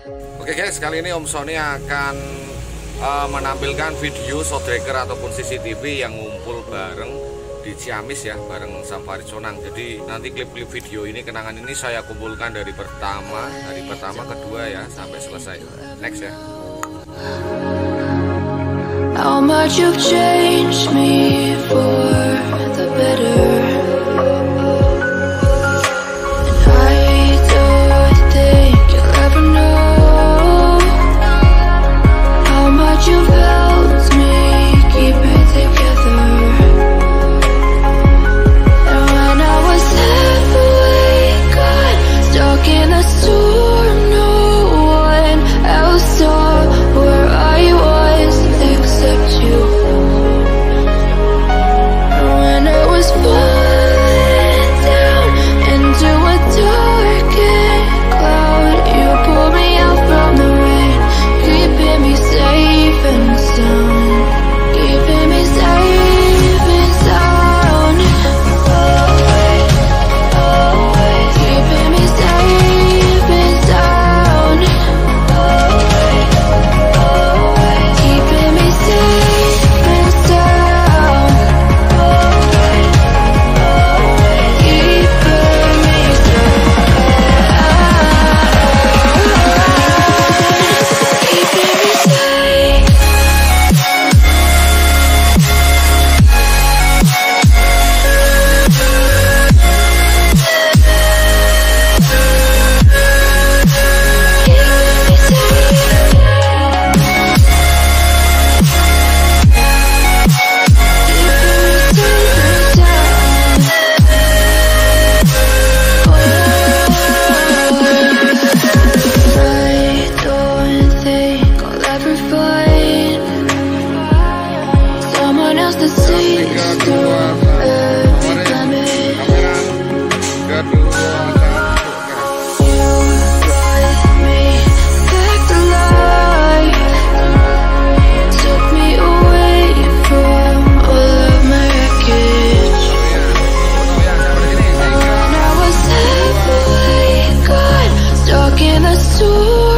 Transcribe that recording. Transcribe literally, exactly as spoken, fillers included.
Oke guys, kali ini Om Sony akan uh, menampilkan video showtracker ataupun C C T V yang ngumpul bareng di Ciamis ya, bareng sama Faris Chonang. Jadi nanti klip-klip video ini, kenangan ini saya kumpulkan dari pertama, hari pertama, kedua ya, sampai selesai. Next ya. How much you've changed me for the better. In the